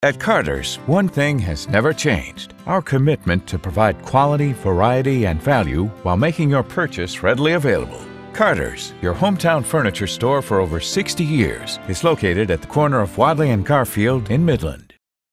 At Carter's, one thing has never changed: our commitment to provide quality, variety, and value while making your purchase readily available. Carter's, your hometown furniture store for over 60 years, is located at the corner of Wadley and Garfield in Midland.